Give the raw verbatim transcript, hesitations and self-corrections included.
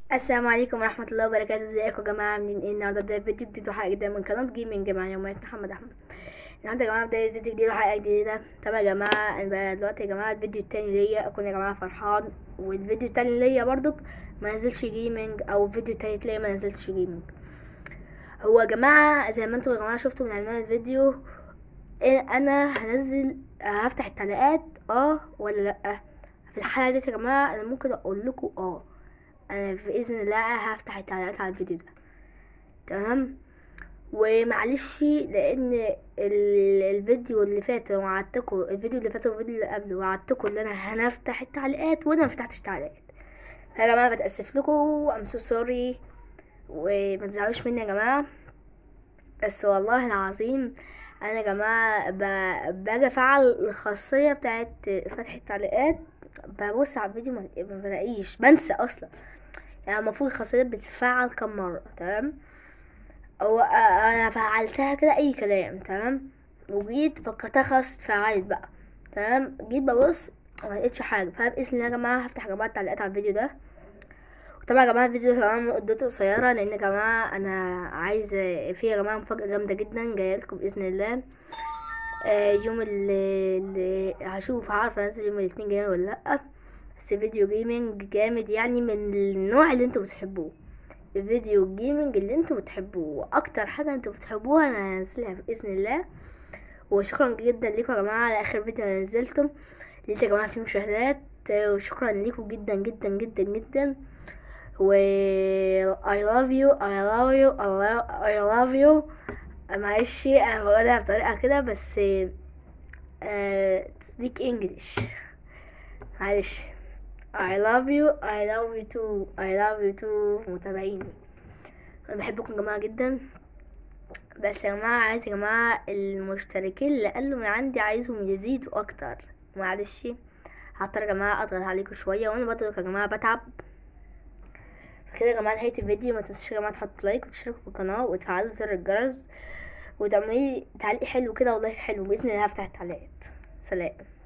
السلام عليكم ورحمة الله وبركاته. ازيكم يا جماعة؟ عاملين ايه؟ النهارده بداية فيديو جديد وحلقة جديدة من قناة جيمنج مع يوميات محمد احمد. النهارده يا جماعة بداية فيديو جديد وحلقة جديدة. طبعا يا جماعة انا دلوقتي يا جماعة الفيديو التاني ليا اكون يا جماعة فرحان، والفيديو التاني ليا برضك ما نزلش جيمنج، او الفيديو التالت ليا ما نزلش جيمنج. هو يا جماعة زي ما انتوا يا جماعة شفتوا من عنوان الفيديو، إيه انا هنزل هفتح التعليقات اه ولا لا. في الحالة دي يا جماعة انا ممكن اقول لكم اه انا باذن الله هفتح التعليقات على الفيديو ده، تمام. ومعلش لان ال- الفيديو اللي فات وعدتكم، الفيديو اللي فات والفيديو اللي قبله وعدتكم ان انا هنفتح التعليقات وانا مفتحتش التعليقات. يا جماعه بتاسف لكم، ام سو سوري، وما تزعلوش مني يا جماعه. بس والله العظيم انا يا جماعه ب- باجي افعل الخاصيه بتاعت فتح التعليقات، ببص على الفيديو ما ما بلاقيش، بنسى اصلا. يعني المفروض الخاصيه بتتفعل كم مره، تمام. هو انا فعلتها كده اي كلام، تمام. وجيت فكرتها خلاص اتفعلت بقى، تمام. جيت ببص ما لقيتش حاجه، فباذن الله يا جماعه هفتح يا جماعه التعليقات على الفيديو ده. وطبعا يا جماعه الفيديو كمان مدته قصيره، لان يا جماعه انا عايزه فيه يا جماعه مفاجاه جامده جدا جايه لكم باذن الله. آه يوم اللي, اللي هشوف هعرف انزل يوم الاثنين جاي ولا لا. بس فيديو جيمنج جامد، يعني من النوع اللي انتوا بتحبوه. الفيديو جيمنج اللي انتوا بتحبوه واكتر حاجه انتوا بتحبوها انا هنزلها باذن الله. وشكرا جدا ليكم يا جماعه على اخر فيديو انا نزلته، لقيت يا جماعه فيه مشاهدات. وشكرا ليكم جدا جدا جدا جدا. و I love you I love you I love, I love you. معلش انا بقولها بطريقه كده بس uh, speak English. معلش. I love you I love you too I love you too متابعيني. انا بحبكم يا جماعه جدا. بس يا جماعه عايز يا جماعه المشتركين اللي قالوا من عندي عايزهم يزيدوا اكتر. معلش هضطر يا جماعه اضغط عليكم شويه، وانا برضه يا جماعه بتعب. كده يا جماعه نهايه الفيديو، ما تنسوش يا جماعه تحطوا لايك وتشتركوا في القناه وتفعلوا زر الجرس وتعملوا لي تعليق حلو كده ولايك حلو، باذن الله هفتح التعليقات. سلام.